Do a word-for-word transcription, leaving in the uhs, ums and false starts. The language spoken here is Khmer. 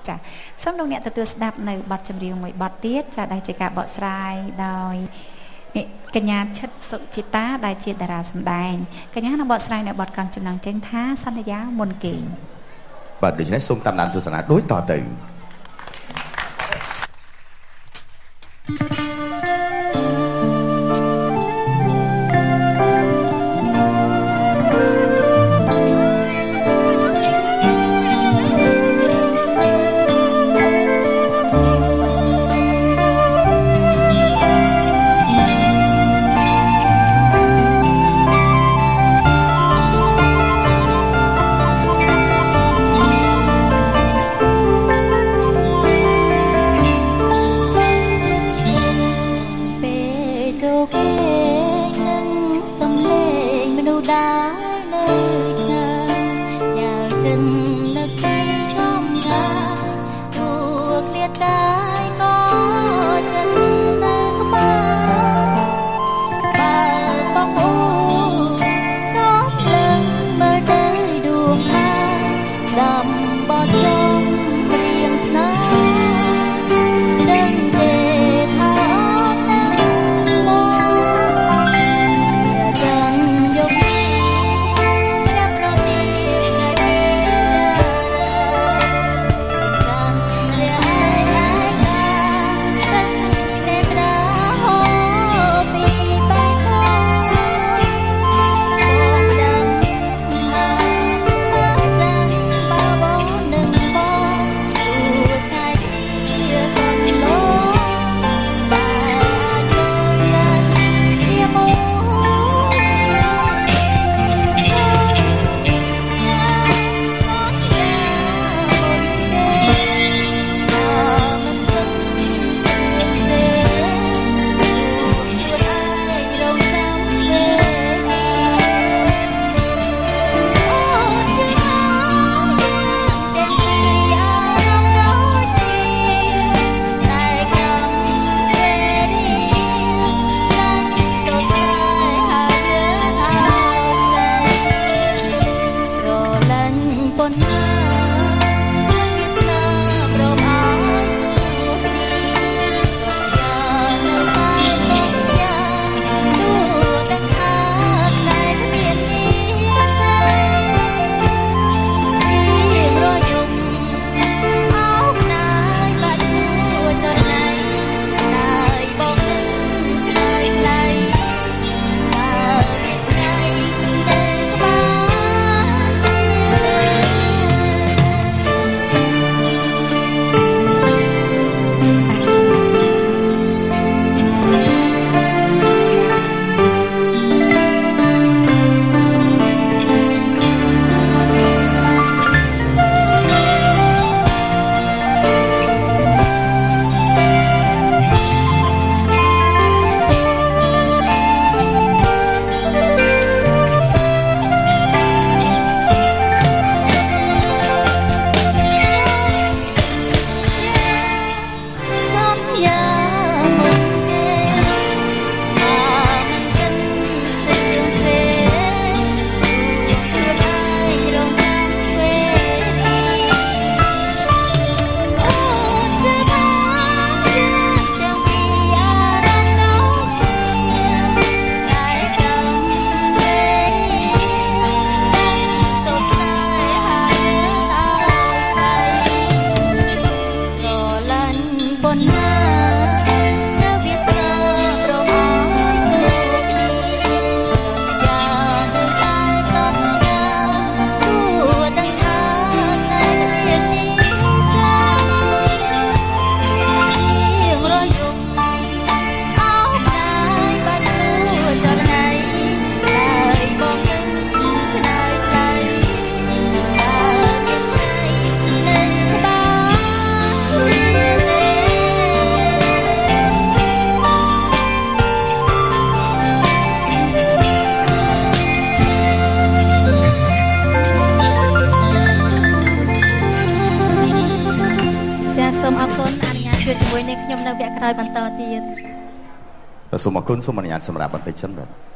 ចាសូមលោកអ្នកទទួលស្ដាប់នៅបទចម្រៀងមួយបទទៀតចាដែលជាការបកស្រាយដោយកញ្ញាឈិតសុជីតាដែលជាតារាសម្ដែងកញ្ញានឹងបកស្រាយនៅបទកំចំណងជើងថាសន្យាមុនគេបាទដូច្នេះសូមតាមដានទស្សនាដូចតទៅសូមអរគុណសូមអនុញ្ញាតសម្រាប់បន្តិចសិនបាទ